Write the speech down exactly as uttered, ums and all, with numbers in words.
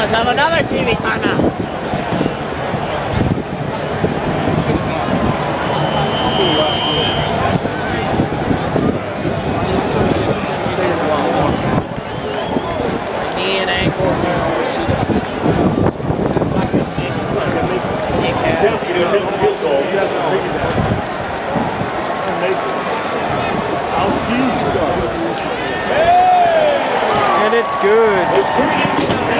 Let's have another T V timeout. Knee and ankle. Gostkowski to attempt the field goal. And it's good.